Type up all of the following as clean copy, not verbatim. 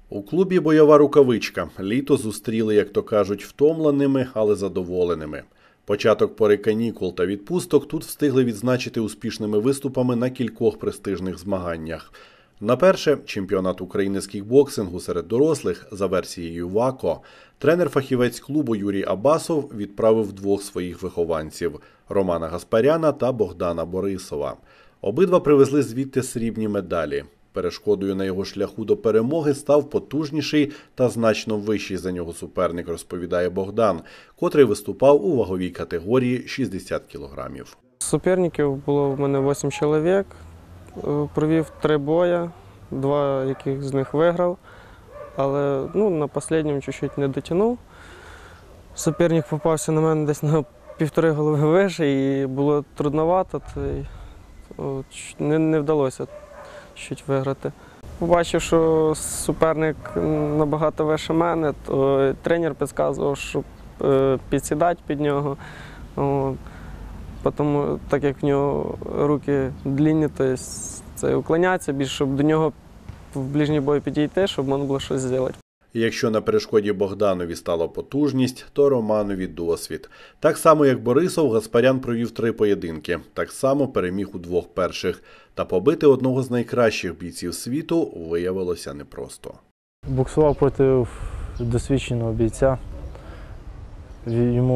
У клубі «Бойова рукавичка» літо зустріли, як то кажуть, втомленими, але задоволеними. Початок пори канікул та відпусток тут встигли відзначити успішними виступами на кількох престижних змаганнях. На перше – чемпіонат України з кікбоксингу серед дорослих за версією ВАКО. Тренер-фахівець клубу Юрій Абасов відправив двох своїх вихованців – Романа Гаспаряна та Богдана Борисова. Обидва привезли звідти срібні медалі. Перешкодою на його шляху до перемоги став потужніший та значно вищий за нього суперник, розповідає Богдан, котрий виступав у ваговій категорії 60 кілограмів. Суперників було в мене 8 чоловік, провів 3 бої, 2 яких з них виграв, але на останньому чуть-чуть не дотягнув. Суперник попався на мене десь на 1,5 голови вище і було трудновато, не вдалося чуть виграти. Побачив, що суперник набагато вище мене, то тренер підказував, щоб підсідати під нього. Тому, так як в нього руки длинні, то це уклонятися більше, щоб до нього в ближній бой підійти, щоб можна було щось зробити. Якщо на перешкоді Богданові стала потужність, то Романові – досвід. Так само, як Борисов, Гаспарян провів 3 поєдинки. Так само переміг у 2 перших. Та побити одного з найкращих бійців світу виявилося непросто. Боксував проти досвідченого бійця. Він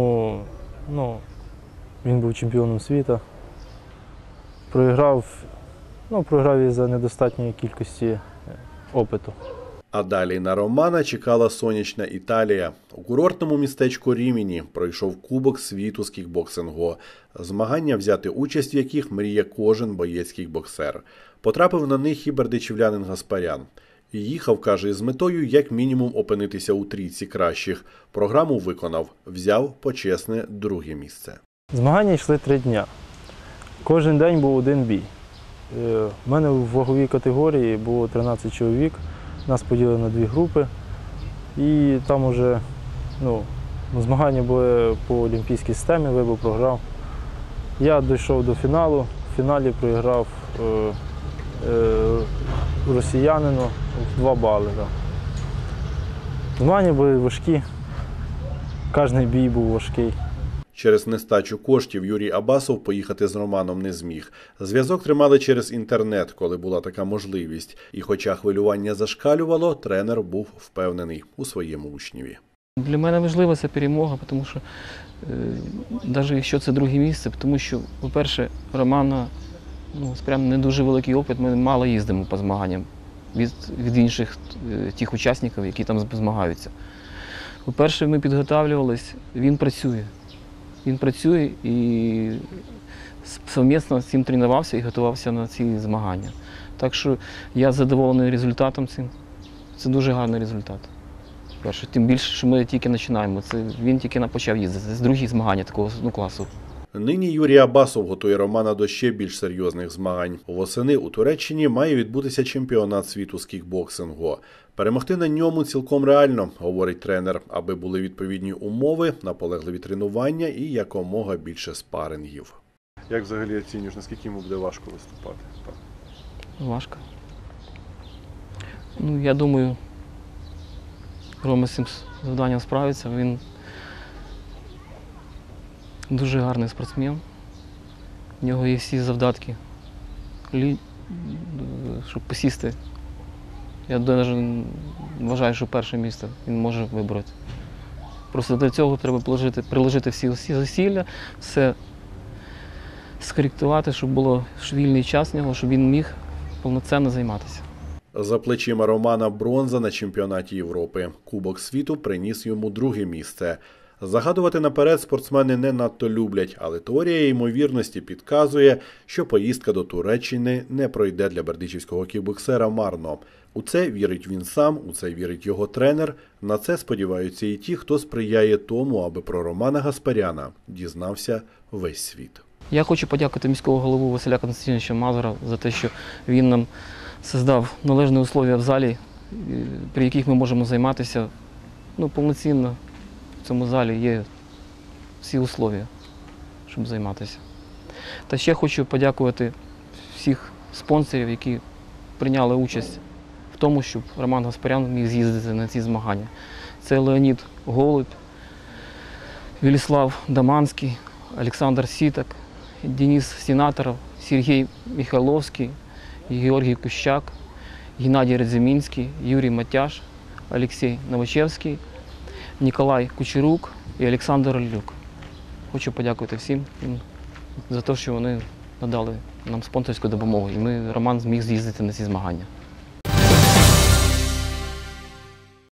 був чемпіоном світу. Програв із-за недостатньої кількості опиту. А далі на Романа чекала сонячна Італія. У курортному містечку Ріміні пройшов Кубок світу з кікбоксингу. Змагання, взяти участь в яких мріє кожен боєць-кікбоксер. Потрапив на них і бердичівлянин Гаспарян. Їхав, каже, з метою як мінімум опинитися у трійці кращих. Програму виконав, взяв почесне 2-е місце. Змагання йшли 3 дня. Кожен день був один бій. У мене в ваговій категорії було 13 чоловік. Нас поділили на 2 групи, і там вже змагання були по олімпійській системі, вибор програв. Я дійшов до фіналу, в фіналі програв росіянину в 2 бали. Змагання були важкі, кожен бій був важкий. Через нестачу коштів Юрій Абасов поїхати з Романом не зміг. Зв'язок тримали через інтернет, коли була така можливість. І хоча хвилювання зашкалювало, тренер був впевнений у своєму учневі. Для мене важлива ця перемога, тому що, навіть якщо це 2-е місце, тому що, по-перше, Романа прям не дуже великий опит, ми мало їздимо по змаганням від інших тих учасників, які там змагаються. По-перше, ми підготовлювалися, він працює. Він працює і совмісно з цим тренувався і готувався на ці змагання. Так що я задоволений результатом цим. Це дуже гарний результат. Перше, тим більше, що ми тільки починаємо. Він тільки почав їздити. Це 2-гі змагання такого класу. Нині Юрій Абасов готує Романа до ще більш серйозних змагань. Восени у Туреччині має відбутися чемпіонат світу з кікбоксингу. Перемогти на ньому цілком реально, говорить тренер, аби були відповідні умови, наполегливі тренування і якомога більше спарингів. Як взагалі оцінюєш, наскільки йому буде важко виступати? Важко. Я думаю, Рома з цим завданням справиться. Він дуже гарний спортсмен. У нього є всі завдатки, щоб посісти. Я навіть вважаю, що 1-е місце він може вибороти. Просто для цього треба приложити всі зусилля, все скоректувати, щоб було вільний час в нього, щоб він міг повноцінно займатися. За плечима Романа бронза на чемпіонаті Європи. Кубок світу приніс йому 2-е місце. Загадувати наперед спортсмени не надто люблять, але теорія ймовірності підказує, що поїздка до Туреччини не пройде для бердичівського кікбоксера марно. У це вірить він сам, у це вірить його тренер. На це сподіваються і ті, хто сприяє тому, аби про Романа Гаспаряна дізнався весь світ. Я хочу подякувати міського голову Василя Константиновича Мазура за те, що він нам створив належні умови в залі, при яких ми можемо займатися повноцінно. В цьому залі є всі умови, щоб займатися. Та ще хочу подякувати всіх спонсорів, які прийняли участь в тому, щоб Роман Гаспарян міг з'їздити на ці змагання. Це Леонід Голубь, Велислав Даманський, Олександр Сітак, Денис Сенаторов, Сергій Михайловський, Георгій Кущак, Геннадій Радзимінський, Юрій Матяш, Олексій Новачевський, Ніколай Кучерук і Олександр Люк. Хочу подякувати всім за те, що вони надали нам спонсорську допомогу, і Роман зміг з'їздити на ці змагання.